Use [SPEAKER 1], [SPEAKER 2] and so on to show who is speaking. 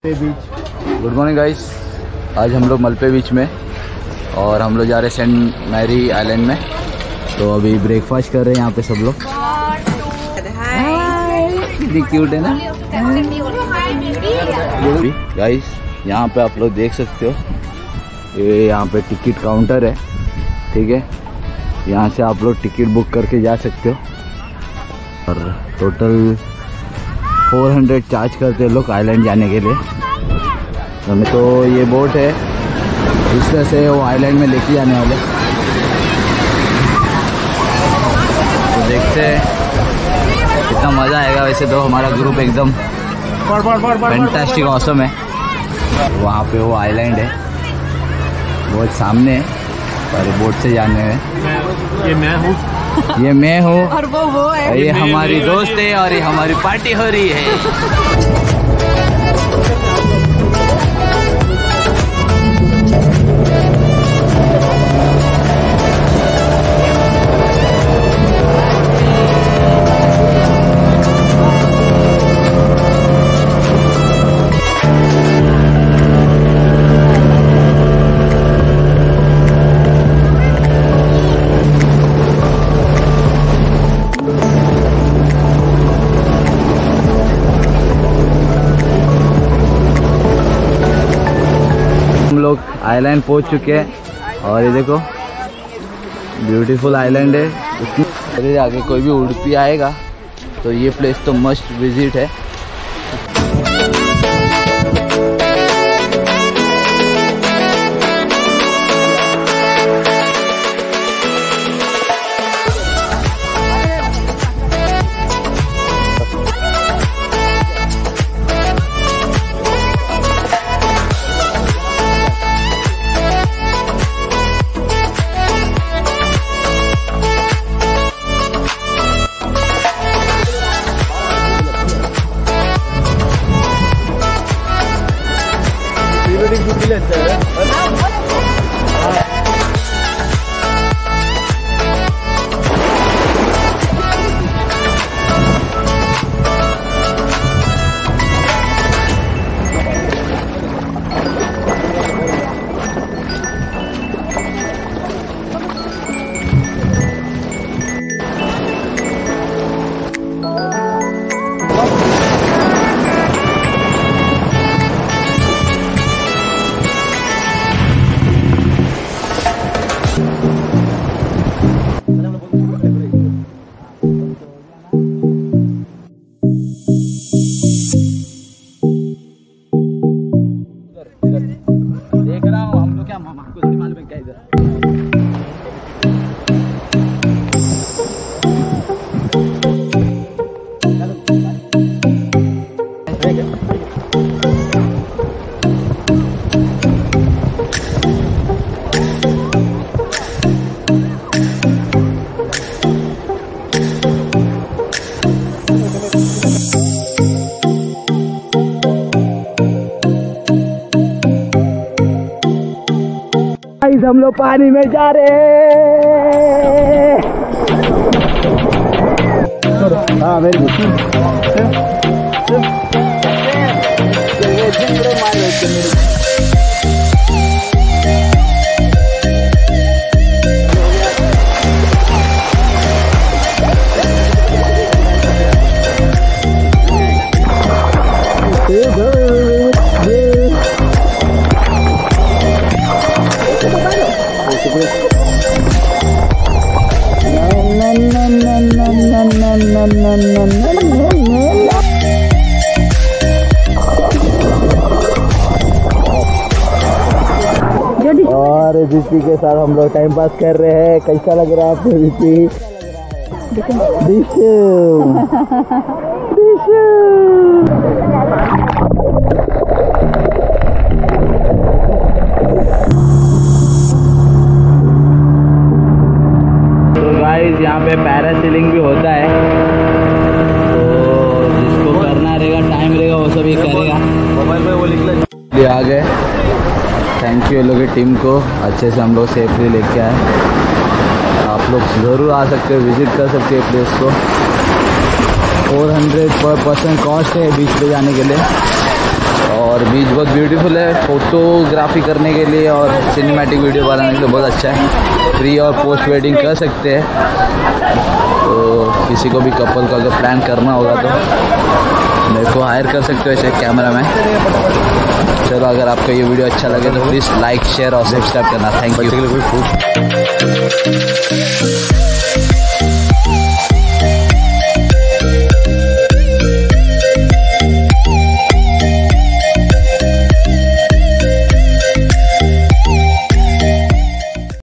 [SPEAKER 1] Good morning guys, आज हम लोग मल्पे बीच में और हम लोग जा रहे हैं सेंट मैरी आइलैंड में। तो अभी ब्रेकफास्ट कर रहे हैं यहाँ पे सब लोग। कितनी क्यूट है ना गाइस। यहाँ पे आप लोग देख सकते हो, ये यहाँ पे टिकट काउंटर है, ठीक है। यहाँ से आप लोग टिकट बुक करके जा सकते हो और टोटल 400 चार्ज करते हैं लोग आइलैंड जाने के लिए। हमें तो ये बोट है, इस तरह से वो आइलैंड में लेके जाने वाले। तो देखते हैं कितना मज़ा आएगा। वैसे तो हमारा ग्रुप एकदम फैंटास्टिक ऑसम है। वहाँ पे वो आइलैंड है बहुत सामने है, पर बोट से जाने में ये मैं हूँ
[SPEAKER 2] और वो है।
[SPEAKER 1] ये हमारी दोस्त है और ये हमारी पार्टी हो रही है। हम लोग आइलैंड पहुंच चुके हैं और ये देखो ब्यूटीफुल आइलैंड है। अरे आगे कोई भी उडुपी आएगा तो ये प्लेस तो मस्ट विजिट है। देख रहा हूँ हम लोग, क्या हमको थोड़ी मालूम है क्या इधर। हम लोग पानी में जा रहे हैं। हाँ वेरी गुड। और दीदी के साथ हम लोग टाइम पास कर रहे हैं। कैसा लग रहा है आपको दीदी? तो गाइस यहाँ पे पैरासीलिंग भी होता है, तो जिसको करना रहेगा, टाइम रहेगा, वो सब ये करेगा। मोबाइल में वो लिख आ गए। थैंक यू लोग की टीम को, अच्छे से हम लोग सेफली लेके आए। आप लोग ज़रूर आ सकते हो, विजिट कर सकते हैं प्लेस को। 400 पर पर्सन कॉस्ट है बीच पे जाने के लिए। और और बीच बहुत ब्यूटीफुल है, फोटोग्राफी करने के लिए और सिनेमैटिक वीडियो बनाने के लिए बहुत अच्छा है। प्री और पोस्ट वेडिंग कर सकते हैं, तो किसी को भी कपल का अगर प्लान करना होगा तो मेरे को हायर कर सकते हो ऐसे कैमरा मैन। चलो, अगर आपको ये वीडियो अच्छा लगे तो प्लीज़ लाइक, शेयर और सब्सक्राइब करना। Thank you.